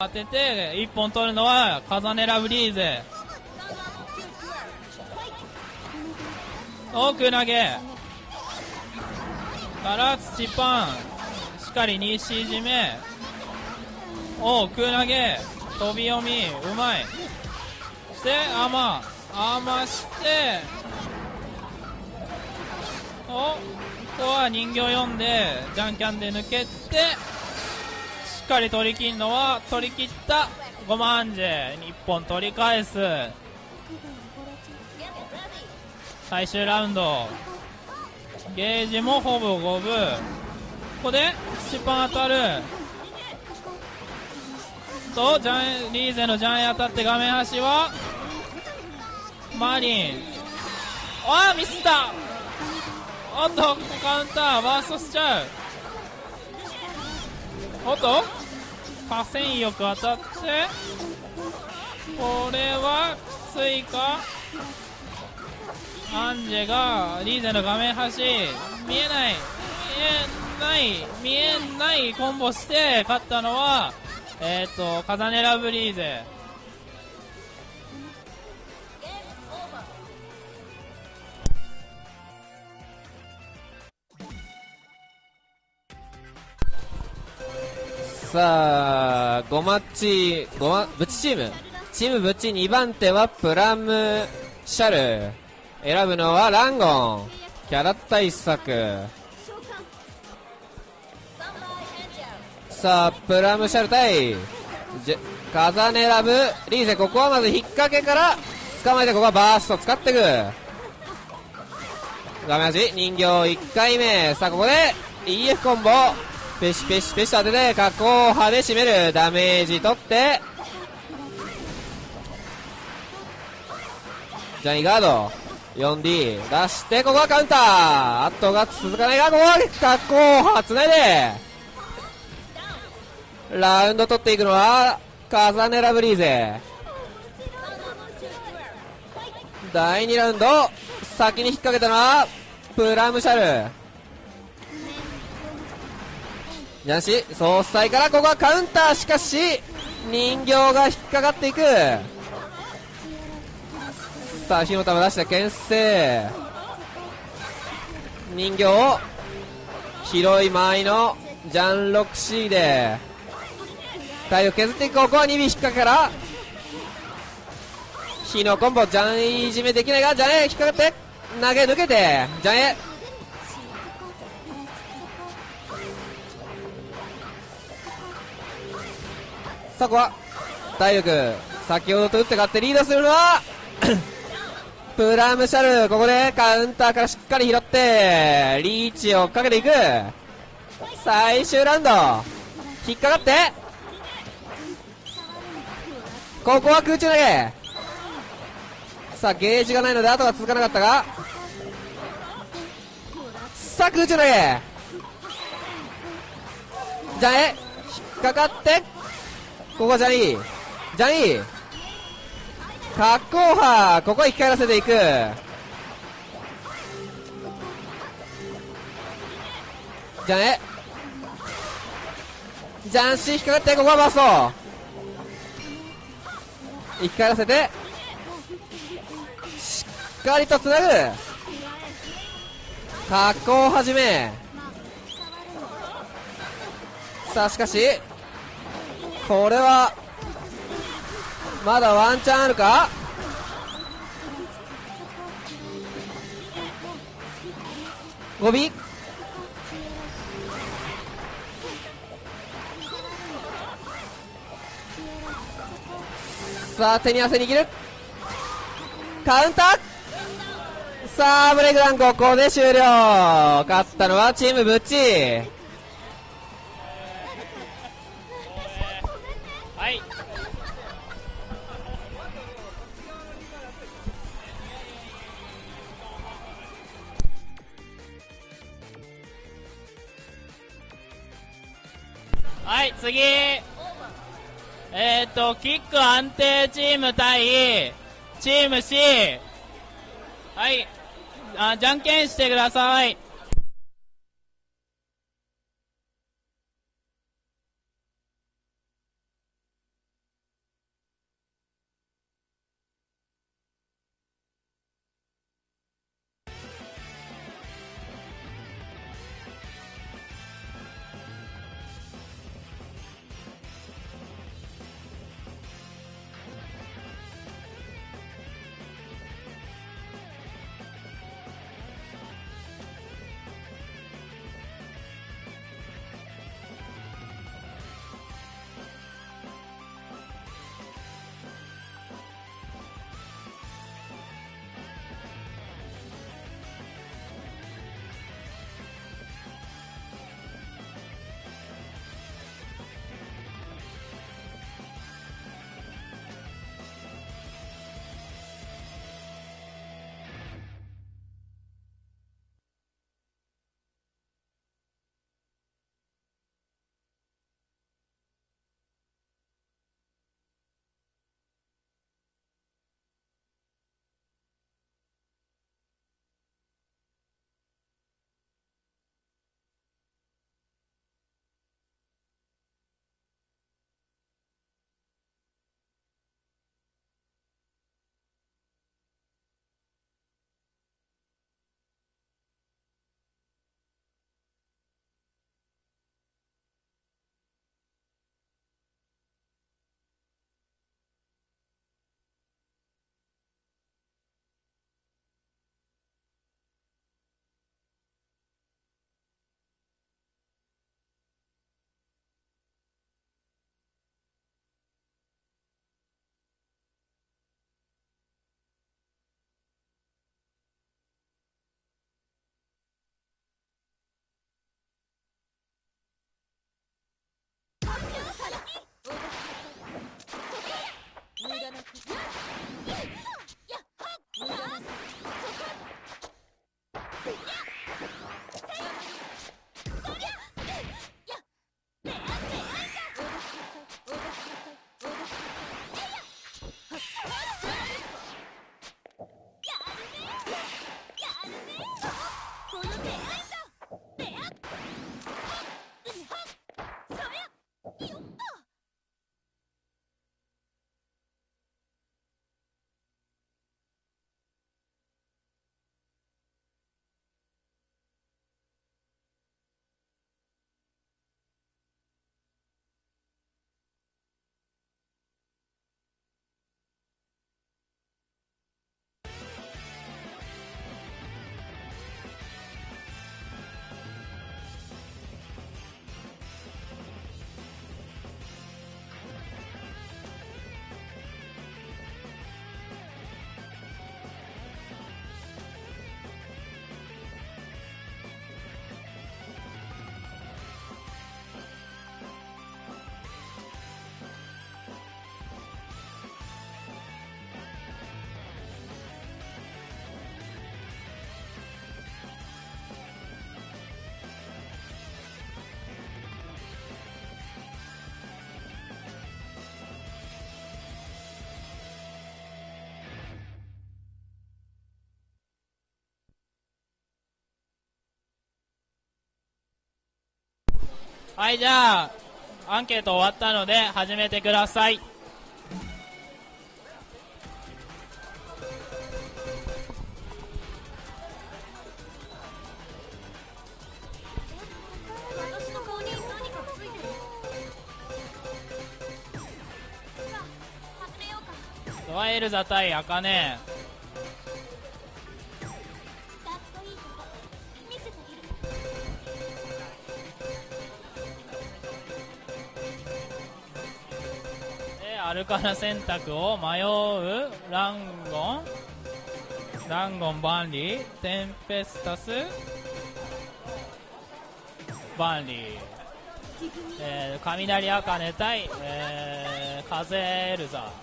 当てて1本取るのはカザネラブリーゼ。奥投げから土パン、しっかり西締め、奥投げ飛び読みうまい。して甘してここは人形読んでジャンキャンで抜けて、しっかり取り切るのは取り切ったゴマンジェ。日本取り返す。最終ラウンドゲージもほぼ五分。ここで土パン当たるとリーゼのジャンへ当たって画面端はマリン。ミスった。おっとカウンターバーストしちゃう。おっと河川よく当たって、これはきついか。アンジェがリーゼの画面端見えないコンボして勝ったのはカザネラブリーゼ。 さあブチチームブチ2番手はプラムシャル。選ぶのはランゴン。キャラ対策。さあプラムシャル対カザネラブリーゼ。ここはまず引っ掛けから捕まえて、ここはバースト使っていく。画面端人形1回目。さあここで EF コンボペシペシペシと当てて加工波で締める。ダメージ取ってジャニーガード 4D 出して、ここはカウンター。後が続かないが、ここは加工波つないでラウンド取っていくのはカザネラブリーゼ。第2ラウンド先に引っ掛けたのはプラムシャル。ジャンシ総裁からここはカウンター。しかし人形が引っかかっていく。さあ火の玉出して牽制。人形を広い間合いのジャンロクシーで体力削っていく。ここは2尾引っ掛けから火のコンボ。ジャンいじめできないがジャンへ引っ掛かって投げ抜けてジャンへ。さあここは体力先ほどと打って勝ってリードするのはプラムシャル。ここでカウンターからしっかり拾ってリーチをかけていく。最終ラウンド引っかかってここは空中投げ。さあゲージがないので後が続かなかったが、さあ空中投げジャンへ引っかかって、ここはジャニー加工波。ここは生き返らせていく。ジャンへジャンシー引っかかって、ここはバースト生き返らせてしっかりとつなぐ。加工始め。さあしかしこれはまだワンチャンあるか。ゴビさあ手に汗握るカウンター。さあブレイクダウンここで終了。勝ったのはチームブッチ。 はい、次。キック安定チーム対チーム C。はい、じゃんけんしてください。 はい、じゃあアンケート終わったので始めてください。ドアエルザ対アカネ。アルカナ選択を迷うランゴン、バンリー、テンペスタス、バンリー、雷アカネ対、風エルザ。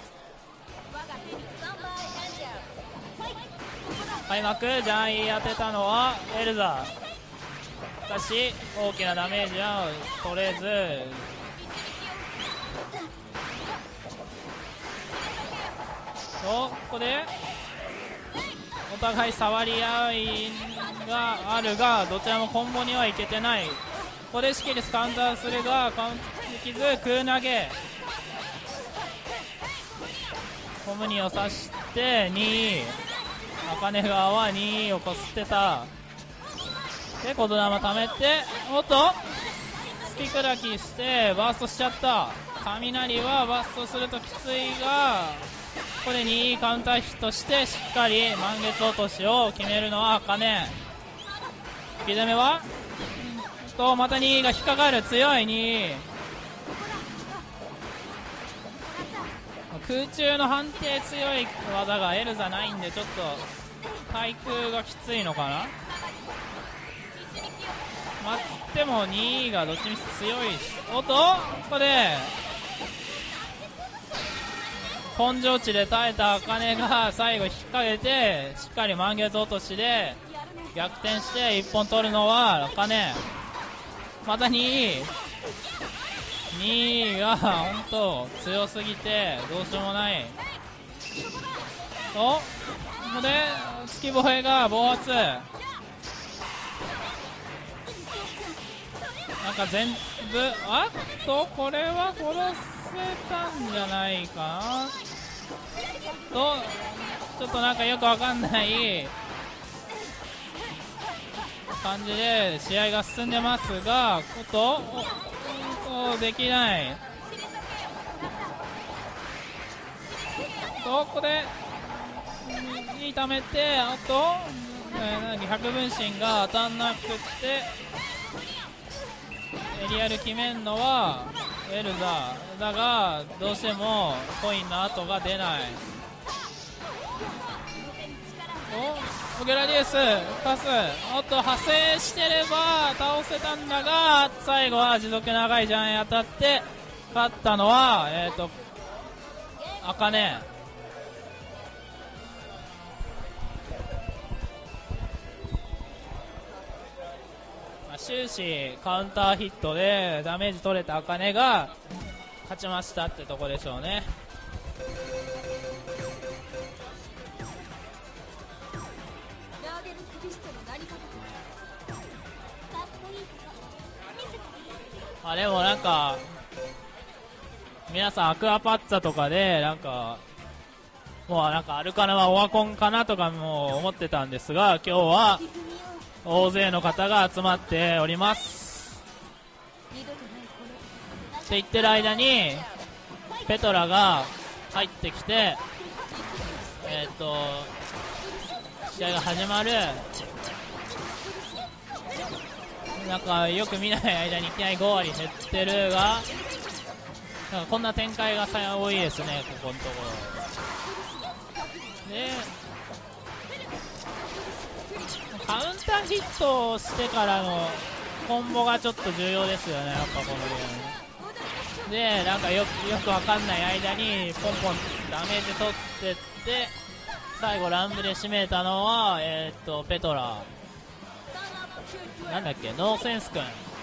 開幕ジャイ当てたのはエルザ。しかし大きなダメージは取れず、ここでお互い触り合いがあるが、どちらもコンボにはいけてない。ここでシキリスカウンターするがカウントできず、空投げ、コムニを刺して2位、茜川は2位をこすってた。で言霊溜めて、おっとスピクラキしてバーストしちゃった。雷はバーストするときついが、ここで2位カウンターヒットしてしっかり満月落としを決めるのは茜。引き攻めはとまた2位が引っかかる。強い2位、空中の判定強い技がエルザないんで、ちょっと対空がきついのかな。待っても2位がどっちみち強いし、おっとここで根性値で耐えた茜が最後引っ掛けてしっかり満月落としで逆転して1本取るのは茜。また2位が本当強すぎてどうしようもない。とここで月防衛が暴発、なんか全部これは殺せたんじゃないかなと、ちょっとなんかよくわかんない感じで試合が進んでますが、できないと、ここでいい溜めて、あと百分身が当たんなくてエリアル決めんのはエルザだが、どうしてもコインの後が出ない。オゲラディウスパス、派生してれば倒せたんだが、最後は持続長いジャン当たって勝ったのは茜。終始カウンターヒットでダメージ取れた茜が勝ちましたってとこでしょうね。でもなんか皆さんアクアパッツァとかでなんかもうなんかアルカナはオワコンかなとかも思ってたんですが、今日は大勢の方が集まっております。って言ってる間にペトラが入ってきて、試合が始まる。なんかよく見ない間にいきなり5割減ってるが、なんかこんな展開が多いですね、ここのところで。カウンターヒットをしてからのコンボがちょっと重要ですよね、やっぱこのゲームで。なんかよくわかんない間にポンポンダメージ取ってって最後ランブで締めたのはペトラ、なんだっけ、ノーセンス君、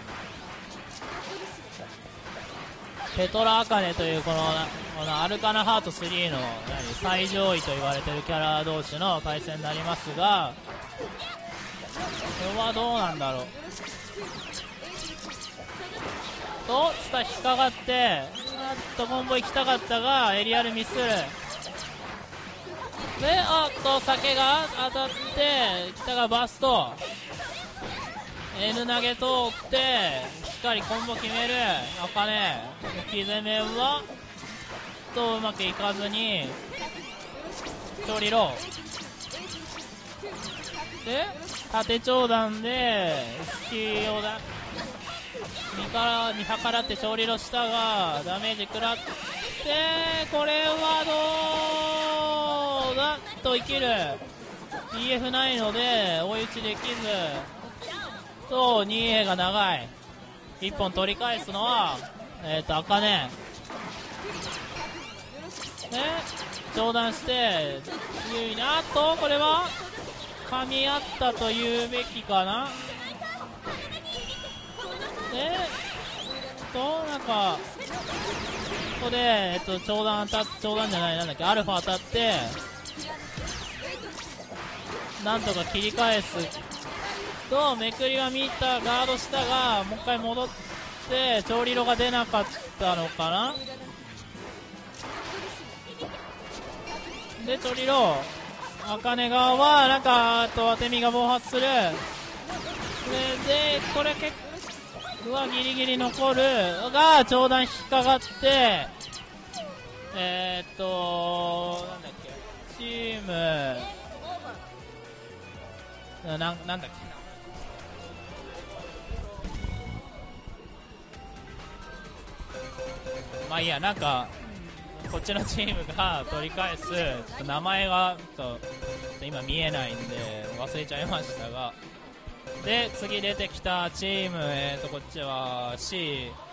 ペトラアカネというこのアルカナハート3の最上位と言われているキャラ同士の対戦になりますが、これはどうなんだろう。 スタ引っかかって、コンボ行きたかったが、エリアルミスる。で、酒が当たって、北がバスト。N 投げ通って、しっかりコンボ決める。茜。抜き攻めは、うまくいかずに、調理ロー。で、縦長弾で、スキーを見計らって調理ローしたが、ダメージ食らって、これはどうだと生きる。EF ないので、追い打ちできず、2A が長い。1本取り返すのは、茜。上段して、優位に、これは、噛み合ったと言うべきかな。なんか、ここで、長弾じゃない、なんだっけ、アルファ当たって、なんとか切り返すめくりは見た、ガードしたが、もう一回戻って、調理炉が出なかったのかな。で、調理炉、茜側は、なんか、当て身が暴発する。で、これ結構、ギリギリ残るが、長弾引っかかって、なんだっけ、チーム、なんだっけ、まあいいや、なんかこっちのチームが取り返す、名前が今見えないんで忘れちゃいましたが、で次出てきたチーム、こっちは C